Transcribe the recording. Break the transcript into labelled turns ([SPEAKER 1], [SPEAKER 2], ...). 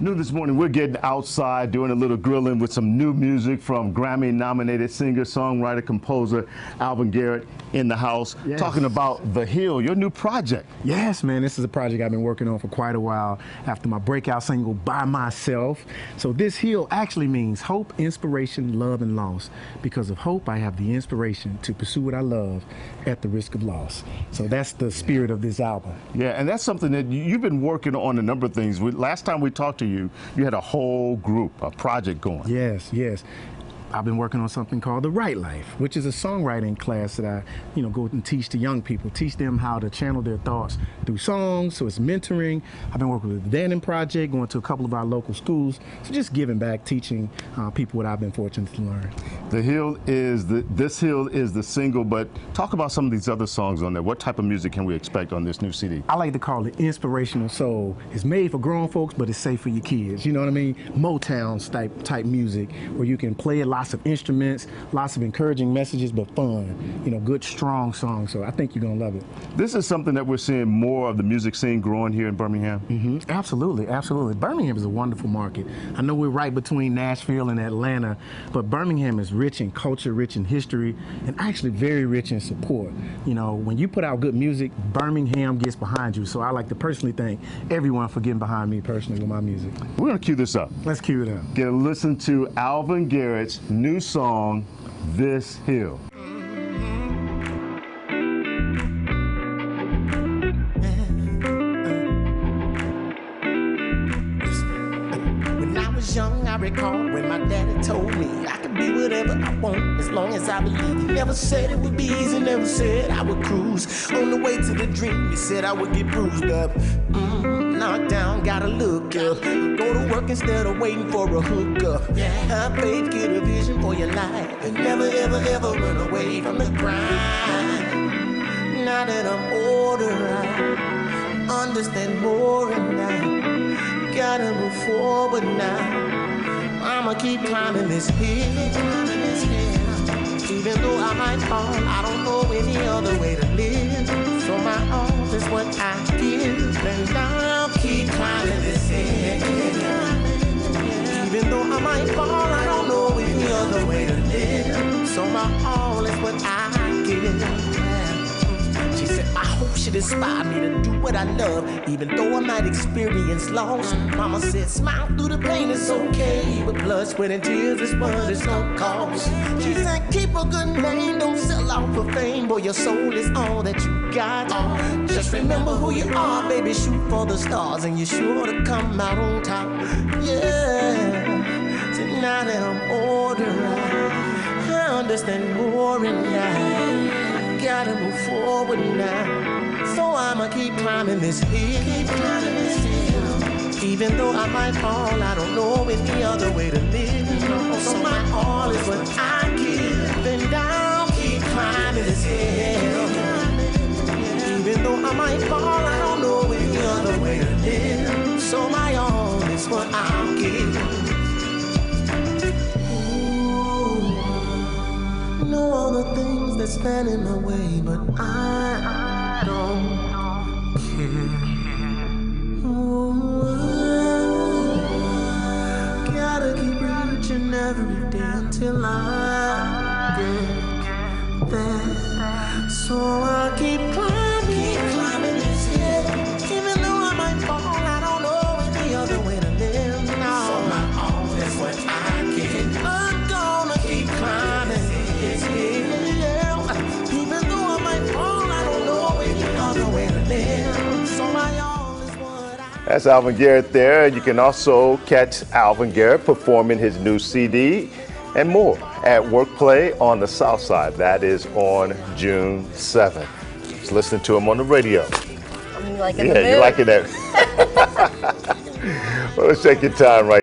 [SPEAKER 1] New this morning, we're getting outside, doing a little grilling with some new music from Grammy-nominated singer, songwriter, composer Alvin Garrett in the house,
[SPEAKER 2] yes.
[SPEAKER 1] Talking about The Hill, your new project.
[SPEAKER 2] Yes, man, this is a project I've been working on for quite a while after my breakout single, By Myself. So this hill actually means hope, inspiration, love, and loss. Because of hope, I have the inspiration to pursue what I love at the risk of loss. So that's the spirit of this album.
[SPEAKER 1] Yeah, and that's something that you've been working on a number of things. Last time we talked to you, you had a whole group, a project going.
[SPEAKER 2] Yes, yes. I've been working on something called The Right Life, which is a songwriting class that I, go and teach to young people, teach them how to channel their thoughts through songs. So it's mentoring. I've been working with the Dannon Project, going to a couple of our local schools. So just giving back, teaching people what I've been fortunate to learn.
[SPEAKER 1] This Hill is the single, but talk about some of these other songs on there. What type of music can we expect on this new CD?
[SPEAKER 2] I like to call it inspirational soul. It's made for grown folks, but it's safe for your kids. You know what I mean? Motown type music where you can play it lots of instruments, lots of encouraging messages, but fun. Good, strong songs. So I think you're gonna love it.
[SPEAKER 1] This is something that we're seeing more of the music scene growing here in Birmingham.
[SPEAKER 2] Mm-hmm. Absolutely, absolutely. Birmingham is a wonderful market. I know we're right between Nashville and Atlanta, but Birmingham is rich in culture, rich in history, and actually very rich in support. When you put out good music, Birmingham gets behind you. So I like to personally thank everyone for getting behind me personally with my music.
[SPEAKER 1] We're gonna cue this up.
[SPEAKER 2] Let's cue it up.
[SPEAKER 1] Get a listen to Alvin Garrett's new song, This Hill.
[SPEAKER 3] When I was young, I recall when my daddy told me I could be whatever I want as long as I believe. He never said it would be easy, never said I would cruise. On the way to the dream, he said I would get bruised up. Knocked down, gotta look up. Go to work instead of waiting for a hookup. Have faith, get a vision for your life, and never, ever, ever run away from the grind. Now that I'm older, I understand more, and I gotta move forward now. I'ma keep climbing this hill. Even though I might fall, I don't know any other way to live. So my all is what I give, and I'll keep climbing this hill. Even though I might fall, I don't know any other way to live. So my all is what I give. She said, I hope she'd inspire me to do what I love, even though I might experience loss. Mama said, smile through the pain, it's okay, but blood, sweat, and tears is what it's gonna cost. She said, keep a good name, don't sell out for fame, boy, your soul is all that you got. Just remember who you are, baby, shoot for the stars, and you're sure to come out on top. Yeah, so now that I'm older, I understand more, and I gotta move forward now. So I'ma keep climbing this hill. Even though I might fall, I don't know any other way to live. So my all is what I give, and I'll keep climbing this hill. Even though I might fall, I don't know any other way to live. So my all is what I'll give. No other things that stand in my way, but I don't care. Gotta keep reaching every day until I get there. So I keep climbing this hill. Even though I might fall, I don't know any other way to live. No. So my all is what I get. I'm gonna keep climbing. Even though I might fall, I don't know any other way to live. So my all is what I...
[SPEAKER 1] That's Alvin Garrett there. You can also catch Alvin Garrett performing his new CD and more at Workplay on the South Side. That is on June 7th. Just listening to him on the radio.
[SPEAKER 4] You liking
[SPEAKER 1] yeah,
[SPEAKER 4] the mood?
[SPEAKER 1] you liking that? Well, let's take your time right